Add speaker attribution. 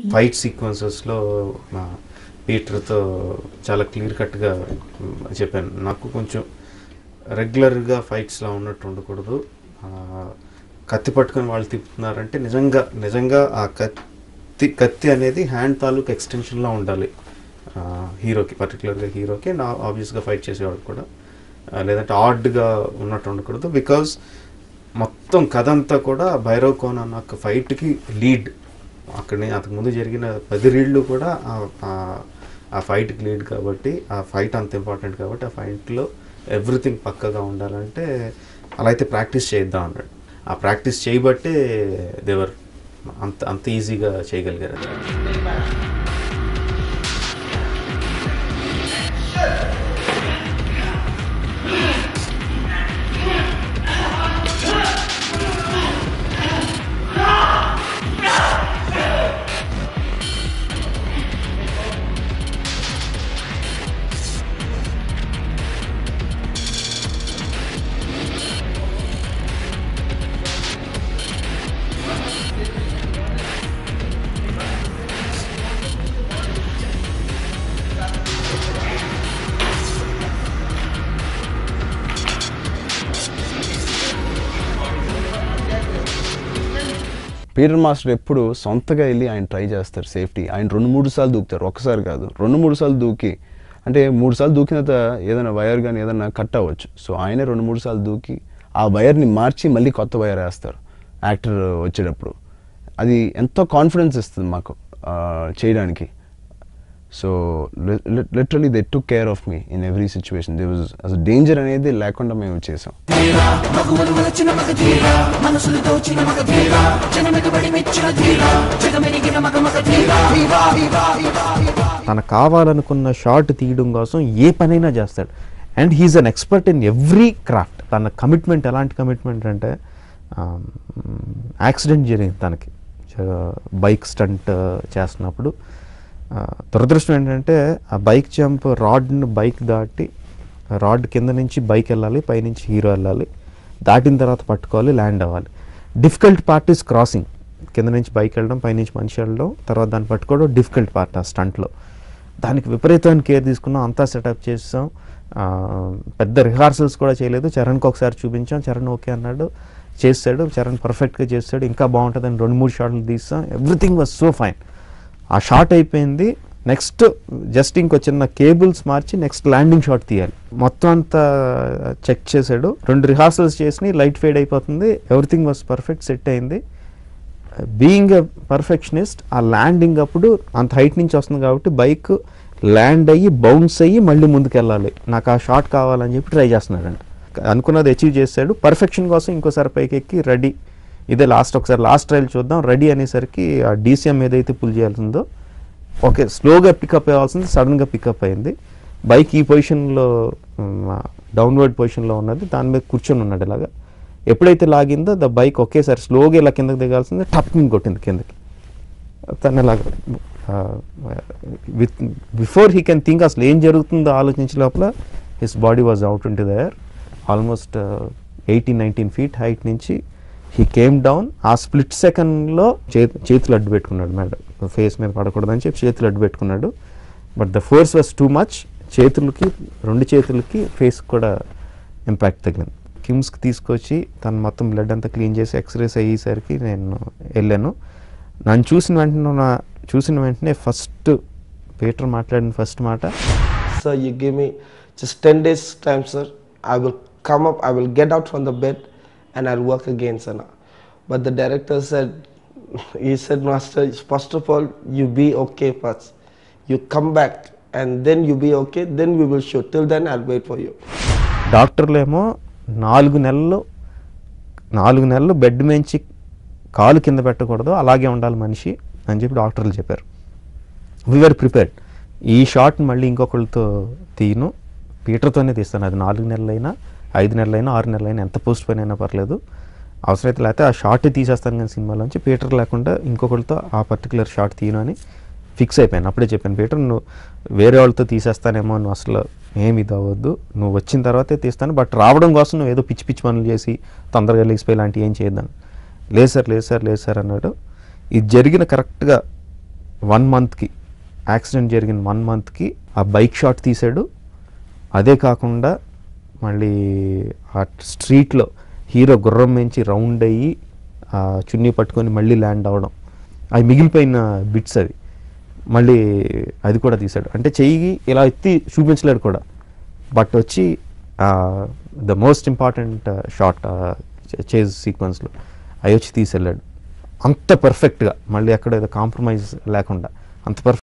Speaker 1: Fight సీక్వెన్సెస్లో పీటర్తో చాలా clear కట్గా చెప్పాను. నాకు కొంచెం రెగ్యులర్గా ఫైట్స్లా ఉన్నట్టు ఉండకూడదు, కత్తి పట్టుకొని వాళ్ళు తిప్పుతున్నారంటే నిజంగా ఆ కత్తి అనేది హ్యాండ్ తాలూకు ఎక్స్టెన్షన్లా ఉండాలి హీరోకి, పర్టికులర్గా హీరోకి అండ్ ఆబ్వియస్గా ఫైట్ చేసేవాడు కూడా. లేదంటే ఆడ్గా ఉన్నట్టు ఉండకూడదు. బికాజ్ మొత్తం కథ అంతా కూడా భైరవ్ కోన నాకు ఫైట్కి లీడ్. అక్కడనే అంతకుముందు జరిగిన 10 రీళ్ళు కూడా ఆ ఫైట్కి లీడ్ కాబట్టి, ఆ ఫైట్ అంత ఇంపార్టెంట్ కాబట్టి, ఆ ఫైట్లో ఎవ్రీథింగ్ పక్కగా ఉండాలంటే అలా అయితే ప్రాక్టీస్ చేద్దాం అన్నాడు. ఆ ప్రాక్టీస్ చేయబట్టే దేవర్ అంత ఈజీగా చేయగలిగారు.
Speaker 2: పీటర్ మాస్టర్ ఎప్పుడు సొంతగా వెళ్ళి ఆయన ట్రై చేస్తారు సేఫ్టీ. ఆయన 2-3 సార్లు దూకుతారు, ఒక్కసారి కాదు 2-3 సార్లు దూకి, అంటే 3 సార్లు దూకిన తర్వాత ఏదైనా వైర్ కానీ ఏదైనా కట్ అవ్వచ్చు. సో ఆయనే 2-3 సార్లు దూకి ఆ వైర్ని మార్చి మళ్ళీ కొత్త వైర్ వేస్తారు యాక్టర్ వచ్చేటప్పుడు. అది ఎంతో కాన్ఫిడెన్స్ ఇస్తుంది మాకు చేయడానికి. So literally they took care of me in every situation. They was అసలు డేంజర్ అనేది లేకుండా మేము చేసాం.
Speaker 3: తనకు కావాలనుకున్న షాట్ తీయడం కోసం ఏ పనైనా చేస్తాడు. And he is an expert in every craft. తన కమిట్మెంట్ ఎలాంటి కమిట్మెంట్ అంటే, యాక్సిడెంట్ జరిగింది తనకి బైక్ స్టంట్ చేస్తున్నప్పుడు. దురదృష్టం ఏంటంటే ఆ బైక్ జంప్ రాడ్ని బైక్ దాటి, రాడ్ కింద నుంచి బైక్ వెళ్ళాలి, పైనుంచి హీరో వెళ్ళాలి, దాటిన తర్వాత పట్టుకోవాలి, ల్యాండ్ అవ్వాలి. Difficult part is crossing. కింద నుంచి బైక్ వెళ్ళడం, పైనుంచి మనిషి వెళ్ళడం, తర్వాత దాన్ని పట్టుకోవడం డిఫికల్ట్ పార్ట్ ఆ స్టంట్లో. దానికి విపరీతమైన కేర్ తీసుకున్నాం, అంతా సెటప్ చేసాం. పెద్ద రిహార్సల్స్ కూడా చేయలేదు. చరణ్కి ఒకసారి చూపించాం, చరణ్ ఓకే అన్నాడు, చేస్తాడు. చరణ్ పర్ఫెక్ట్గా చేస్తాడు, ఇంకా బాగుంటుందని 2-3 షాట్లు తీస్తాం. Everything was so fine. ఆ షాట్ అయిపోయింది. నెక్స్ట్ జస్ట్ ఇంకో చిన్న కేబుల్స్ మార్చి నెక్స్ట్ ల్యాండింగ్ షాట్ తీయాలి. మొత్తం అంతా చెక్ చేశాడు. 2 రిహార్సల్స్ చేసి లైట్ ఫేడ్ అయిపోతుంది. ఎవ్రీథింగ్ వాజ్ పర్ఫెక్ట్, సెట్ అయింది. బీయింగ్ ఎ పర్ఫెక్షనిస్ట్, ఆ ల్యాండింగ్ అప్పుడు అంత హైట్ నుంచి వస్తుంది కాబట్టి బైక్ ల్యాండ్ అయ్యి బౌన్స్ అయ్యి మళ్ళీ ముందుకు వెళ్ళాలి. నాకు ఆ షాట్ కావాలని చెప్పి ట్రై చేస్తున్నాడంట. అనుకున్నది అచీవ్ చేశాడు. పర్ఫెక్షన్ కోసం ఇంకోసారి పైకి ఎక్కి రెడీ, ఇదే ఒకసారి లాస్ట్ ట్రైల్ చూద్దాం రెడీ అనేసరికి ఆ డీసీఎం ఏదైతే పుల్ చేయాల్సిందో ఓకే స్లోగా పికప్ అవ్వాల్సింది సడన్గా పికప్ అయింది. బైక్ ఈ పొజిషన్లో డౌన్వర్డ్ పొజిషన్లో ఉన్నది, దాని మీద కూర్చొని ఉన్నాడు. ఇలాగా ఎప్పుడైతే లాగిందో ద బైక్ ఒకేసారి స్లోగా ఇలా కిందకి దిగాల్సింది, టప్ని కొట్టింది కిందకి. తను ఇలాగా బిఫోర్ హీ కెన్ థింక్ అసలు ఏం జరుగుతుందో ఆలోచించే లోపల his body was out into the air. Almost 18-19 feet height నుంచి హీ కేమ్ డౌన్. ఆ స్ప్లిట్ సెకండ్లో చేతులు అడ్డు పెట్టుకున్నాడు. మేడం ఫేస్ మీద పడకూడదని చెప్పి చేతులు అడ్డు పెట్టుకున్నాడు. But the force was too much. చేతులకి 2 చేతులకి ఫేస్ కూడా ఇంపాక్ట్ తగిలింది. కిమ్స్కి తీసుకొచ్చి తను మొత్తం బ్లడ్ అంతా క్లీన్ చేసి ఎక్స్రేస్ అయ్యేసరికి నేను వెళ్ళాను. నన్ను చూసిన వెంటనే ఫస్ట్ పీటర్ మాట్లాడిన ఫస్ట్ మాట,
Speaker 4: "Sir, you give me just 10 days time, sir. I will come up, I will get out from the bed and I'll work again, sir." But the director said, he said, "Master, first of all, you be okay first. You come back and then you be okay, then we will shoot. Till then, I'll wait for you."
Speaker 3: డాక్టర్లేమో 4 నెలలు bed నుంచి కాలు కింద పెట్టకూడదు, అలాగే ఉండాలి మనిషి అని చెప్పి డాక్టర్లు చెప్పారు. We are prepared. ఈ షాట్ మళ్ళీ ఇంకొకరితో తీయను, పీటర్తోనే తీస్తాను. అది 4 నెలలైనా 5 నెలలైనా 6 నెలలైనా ఎంత పోస్ట్ పోయిన అయినా పర్లేదు, అవసరమైతే లేకపోతే ఆ షాట్ తీసేస్తాను కానీ సినిమాలోంచి పీటర్ లేకుండా ఇంకొకరితో ఆ పర్టికులర్ షాట్ తీయను అని ఫిక్స్ అయిపోయాను. అప్పుడే చెప్పాను, పీటర్ నువ్వు వేరే వాళ్ళతో తీసేస్తానేమో, నువ్వు అసలు ఏమి ఇది అవ్వద్దు, నువ్వు వచ్చిన తర్వాతే తీస్తాను, బట్ రావడం కోసం నువ్వు ఏదో పిచ్చి పిచ్చి పనులు చేసి తొందరగా లేచిపోయి లాంటివి ఏం చేయొద్దాను. లేదు సార్ అన్నాడు. ఇది జరిగిన కరెక్ట్గా 1 monthకి యాక్సిడెంట్ జరిగిన 1 monthకి ఆ బైక్ షాట్ తీశాడు. అదే కాకుండా మళ్ళీ ఆ స్ట్రీట్లో హీరో గుర్రం మించి రౌండ్ అయ్యి చున్నీ పట్టుకొని మళ్ళీ ల్యాండ్ అవ్వడం, అవి మిగిలిపోయిన బిట్స్ అవి మళ్ళీ అది కూడా తీశాడు. అంటే చెయ్యి ఇలా ఎత్తి చూపించలేడు కూడా, బట్ వచ్చి the most important shot chase సీక్వెన్స్లో అవి వచ్చి తీసి వెళ్ళాడు అంత పర్ఫెక్ట్గా, మళ్ళీ ఎక్కడ ఏదో కాంప్రమైజ్ లేకుండా అంత పర్ఫెక్ట్.